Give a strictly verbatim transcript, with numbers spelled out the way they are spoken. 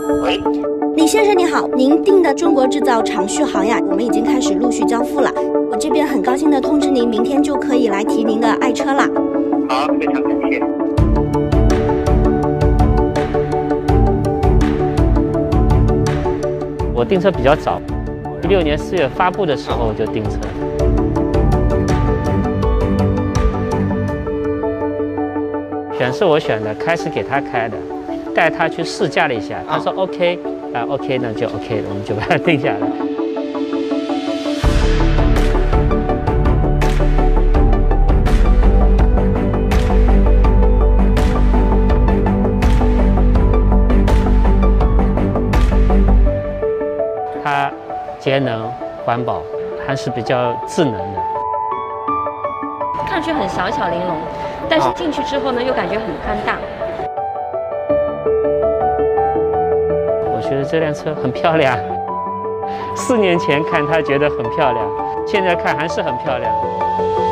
喂， 李先生你好，您订的中国制造长续航呀，我们已经开始陆续交付了。我这边很高兴的通知您，明天就可以来提您的爱车啦。 好，非常感谢。 我订车比较早，一六年四月发布的时候就订车。选是我选的，开是给他开的，带他去试驾了一下，他说 OK， 啊 OK 那就 OK 了，我们就把它定下来。它节能环保，还是比较智能的。 看上去很小巧玲珑，但是进去之后呢，又感觉很宽大。 我觉得这辆车很漂亮。四年前看它觉得很漂亮，现在看还是很漂亮。